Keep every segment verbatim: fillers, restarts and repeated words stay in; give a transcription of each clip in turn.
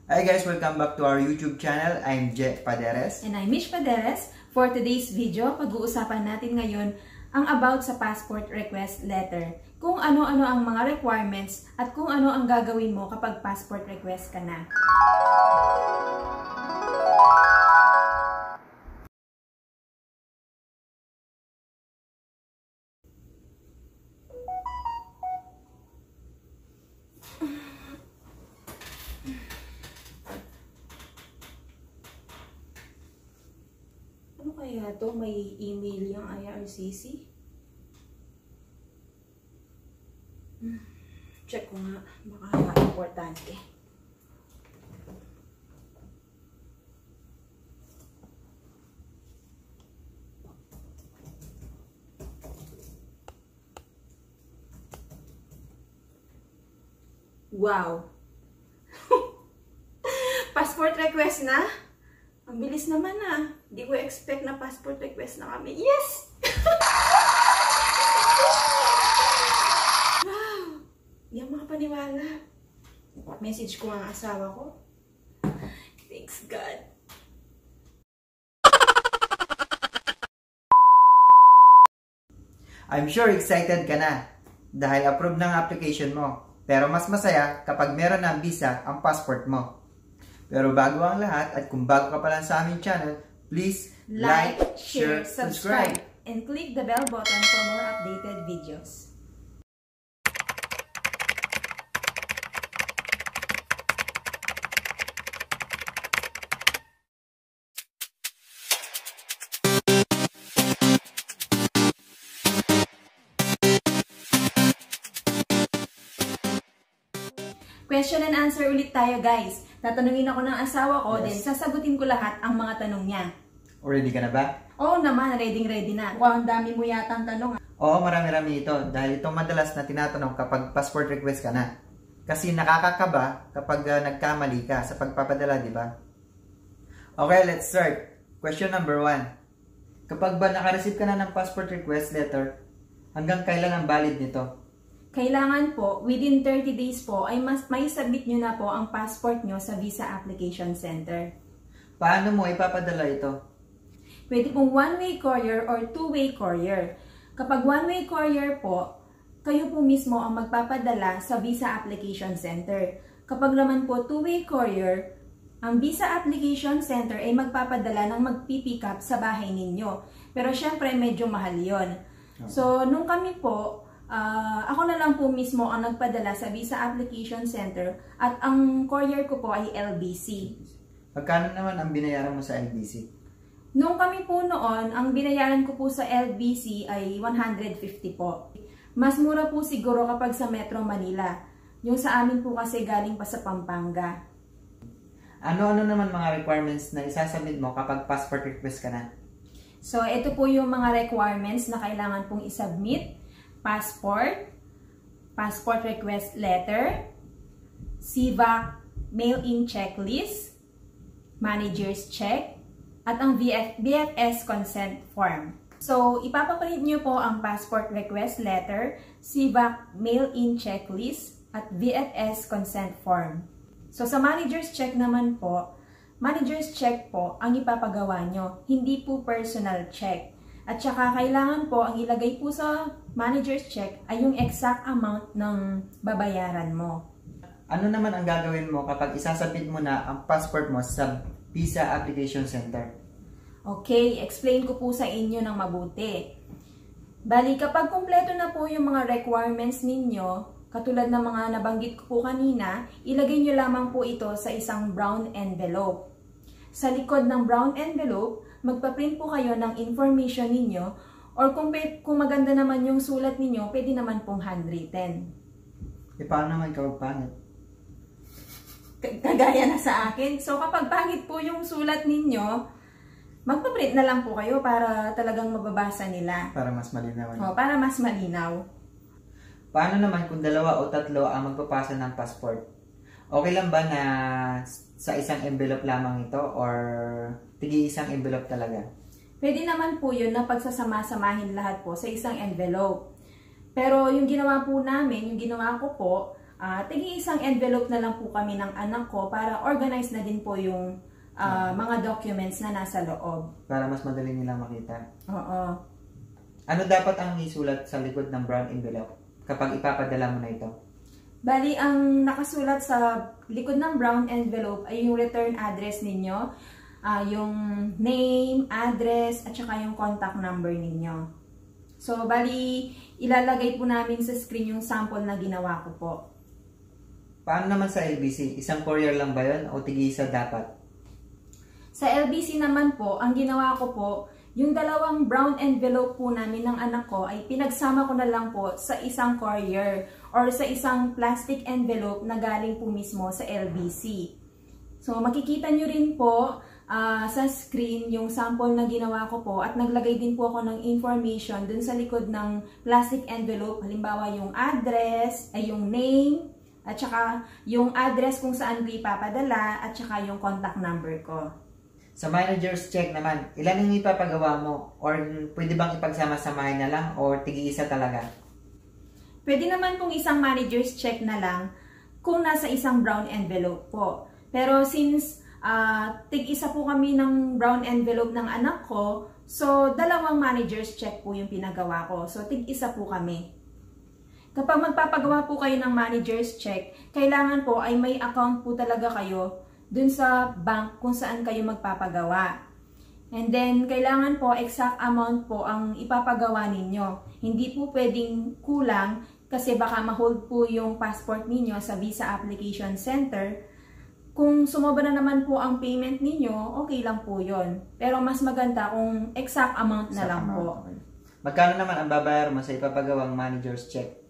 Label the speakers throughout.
Speaker 1: Hi guys, welcome back to our YouTube channel. I'm Je Paderes.
Speaker 2: And I'm Mish Paderes. For today's video, pag-uusapan natin ngayon ang about sa passport request letter. Kung ano-ano ang mga requirements at kung ano ang gagawin mo kapag passport request ka na. Ano kaya to? May email yung I R C C? Check ko nga. Baka importante. Wow! Passport request na? Ang bilis naman ah. Hindi ko expect na passport request na kami. Yes! Wow! Hindi ako makapaniwala. Message ko ang asawa ko. Thanks God.
Speaker 1: I'm sure excited ka na dahil approve ng application mo. Pero mas masaya kapag meron ng visa ang passport mo. Pero bago ang lahat at kung bago ka pa lang sa aming channel, please like, like share, subscribe,
Speaker 2: and click the bell button for more updated videos. Question and answer ulit tayo, guys. Tatanungin ako ng asawa ko, yes. Then sasagutin ko lahat ang mga tanong niya.
Speaker 1: Ready ka na ba?
Speaker 2: Oo naman, ready ready na. Wow, ang dami mo yata ang tanong.
Speaker 1: Oo, marami-rami ito. Dahil itong madalas na tinatanong kapag passport request ka na. Kasi nakakakaba kapag uh, nagkamali ka sa pagpapadala, di ba? Okay, let's start. Question number one. Kapag ba nakareceive ka na ng passport request letter, hanggang kailan ang valid nito?
Speaker 2: Kailangan po, within thirty days po, ay mas may submit nyo na po ang passport nyo sa Visa Application Center.
Speaker 1: Paano mo ipapadala ito?
Speaker 2: Pwede pong one-way courier or two-way courier. Kapag one-way courier po, kayo po mismo ang magpapadala sa Visa Application Center. Kapag naman po two-way courier, ang Visa Application Center ay magpapadala ng magpipick up sa bahay ninyo. Pero syempre, medyo mahal yon. So, nung kami po, Uh, ako na lang po mismo ang nagpadala sa Visa Application Center at ang courier ko po ay L B C.
Speaker 1: Magkano naman ang binayaran mo sa L B C?
Speaker 2: Nung kami po noon, ang binayaran ko po sa L B C ay one hundred fifty po. Mas mura po siguro kapag sa Metro Manila. Yung sa amin po kasi galing pa sa Pampanga.
Speaker 1: Ano-ano naman mga requirements na isasubmit mo kapag passport request ka na?
Speaker 2: So, ito po yung mga requirements na kailangan pong isubmit. Passport, passport request letter, C V A C mail-in checklist, manager's check, at ang V F S consent form. So, ipapaprint nyo po ang passport request letter, C V A C mail-in checklist, at V F S consent form. So, sa manager's check naman po, manager's check po ang ipapagawa nyo, hindi po personal check. At saka kailangan po, ang ilagay po sa manager's check ay yung exact amount ng babayaran mo.
Speaker 1: Ano naman ang gagawin mo kapag isasubmit mo na ang passport mo sa Visa Application Center?
Speaker 2: Okay, explain ko po sa inyo ng mabuti. Bali, kapag kumpleto na po yung mga requirements ninyo, katulad ng mga nabanggit ko po kanina, ilagay nyo lamang po ito sa isang brown envelope. Sa likod ng brown envelope, magpa-print po kayo ng information ninyo or kung, kung maganda naman yung sulat ninyo, pwede naman pong handwritten.
Speaker 1: E paano naman kapag pangit?
Speaker 2: Kagaya na sa akin. So kapag pangit po yung sulat ninyo, magpa-print na lang po kayo para talagang mababasa nila.
Speaker 1: Para mas malinaw.
Speaker 2: O, para mas malinaw.
Speaker 1: Paano naman kung dalawa o tatlo ang magpapasa ng passport? Okay lang ba na sa isang envelope lamang ito or tigi isang envelope talaga?
Speaker 2: Pwede naman po yun na pagsasama-samahin lahat po sa isang envelope. Pero yung ginawa po namin, yung ginawa ko po, uh, tigi isang envelope na lang po kami ng anak ko para organize na din po yung uh, mga documents na nasa loob.
Speaker 1: Para mas madali nilang makita.
Speaker 2: Oo.
Speaker 1: Ano dapat ang isulat sa likod ng brown envelope kapag ipapadala mo na ito?
Speaker 2: Bali, ang nakasulat sa likod ng brown envelope ay yung return address ninyo, uh, yung name, address, at saka yung contact number ninyo. So, bali, ilalagay po namin sa screen yung sample na ginawa ko po.
Speaker 1: Paano naman sa L B C? Isang courier lang ba yun o tig-isa dapat?
Speaker 2: Sa L B C naman po, ang ginawa ko po, yung dalawang brown envelope po namin ng anak ko ay pinagsama ko na lang po sa isang courier or sa isang plastic envelope na galing po mismo sa L B C. So makikita nyo rin po uh, sa screen yung sample na ginawa ko po at naglagay din po ako ng information dun sa likod ng plastic envelope. Halimbawa yung address, ay yung name, at saka yung address kung saan ko ipapadala at saka yung contact number ko.
Speaker 1: Sa manager's check naman, ilan yung ipapagawa mo? Or pwede bang ipagsama-samahin na lang or tigi-isa talaga?
Speaker 2: Pwede naman pong isang manager's check na lang kung nasa isang brown envelope po. Pero since uh, tig-isa po kami ng brown envelope ng anak ko, so dalawang manager's check po yung pinagawa ko. So tig-isa po kami. Kapag magpapagawa po kayo ng manager's check, kailangan po ay may account po talaga kayo dun sa bank kung saan kayo magpapagawa. And then, kailangan po exact amount po ang ipapagawa ninyo. Hindi po pwedeng kulang kasi baka ma-hold po yung passport ninyo sa Visa Application Center. Kung sumobra na naman po ang payment ninyo, okay lang po yon. Pero mas maganda kung exact amount na
Speaker 1: exact
Speaker 2: lang
Speaker 1: amount,
Speaker 2: po.
Speaker 1: Okay. Magkano naman ang babayar mo sa ipapagawang manager's check?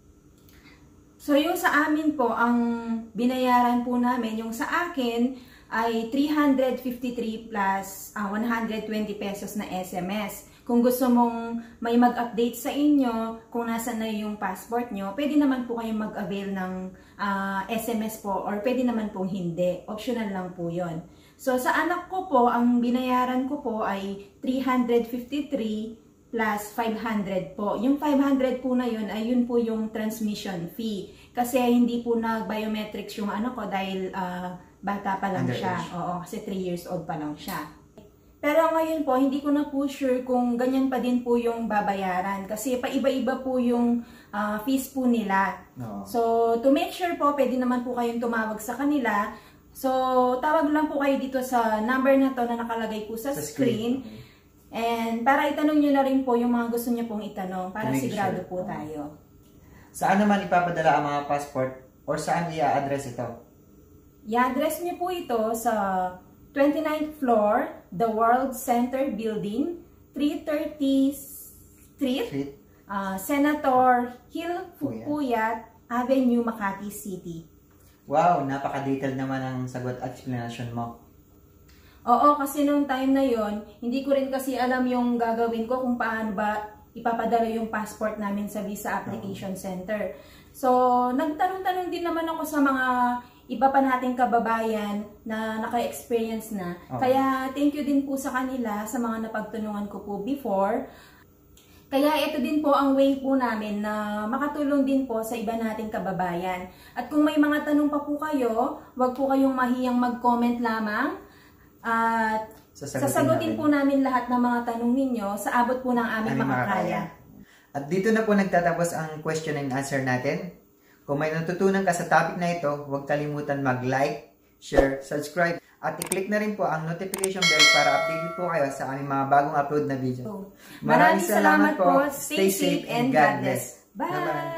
Speaker 2: So, yung sa amin po, ang binayaran po namin, yung sa akin ay three hundred fifty-three plus uh, one hundred twenty pesos na S M S. Kung gusto mong may mag-update sa inyo, kung nasa na yung passport nyo, pwede naman po kayong mag-avail ng uh, S M S po or pwede naman po hindi. Optional lang po yon. So, sa anak ko po, ang binayaran ko po ay three hundred fifty-three plus five hundred po. Yung five hundred po na yun, ay yun po yung transmission fee. Kasi hindi po nag-biometrics yung ano ko dahil uh, bata pa lang siya. Oo, kasi three years old pa lang siya. Pero ngayon po, hindi ko na po sure kung ganyan pa din po yung babayaran. Kasi paiba-iba po yung uh, fees po nila. No. So, to make sure po, pwede naman po kayong tumawag sa kanila. So, tawag lang po kayo dito sa number na to na nakalagay po sa, sa screen. screen. Okay. And para itanong nyo na rin po yung mga gusto nyo pong itanong para sigurado sure. po tayo.
Speaker 1: Saan naman ipapadala ang mga passport or saan i-address ito?
Speaker 2: I-address nyo po ito sa twenty-ninth floor, The World Center Building, three thirty Street, Street. Uh, Senator Hill Fukuyat Avenue, Makati City.
Speaker 1: Wow, napaka-detailed naman ang sagot at explanation mo.
Speaker 2: Oo, kasi nung time na yon, hindi ko rin kasi alam yung gagawin ko kung paano ba ipapadala yung passport namin sa Visa Application Center. So, nagtanong-tanong din naman ako sa mga iba pa nating kababayan na naka-experience na. Okay. Kaya, thank you din po sa kanila sa mga napagtunungan ko po before. Kaya ito din po ang way po namin na makatulong din po sa iba nating kababayan. At kung may mga tanong pa po kayo, wag po kayong mahiyang mag-comment lamang. At sasagutin, sasagutin namin. po namin lahat ng mga tanong ninyo sa abot po ng aming makakaya.
Speaker 1: At dito na po nagtatapos ang question and answer natin. Kung may natutunan ka sa topic na ito, huwag kalimutan mag-like, share, subscribe, at i-click na rin po ang notification bell para updated po kayo sa aming mga bagong upload na video.
Speaker 2: Maraming salamat po. Stay safe and God bless. Bye! Bye-bye.